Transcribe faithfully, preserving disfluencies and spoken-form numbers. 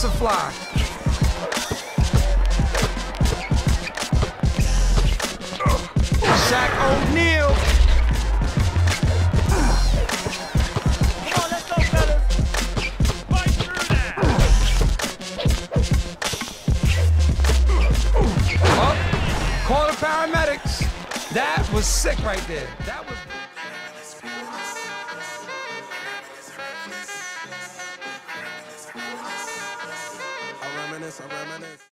to fly. Shaq O'Neal. Come on, let's go, fellas. Fight through that. Oh, call the paramedics. That was sick right there. That was.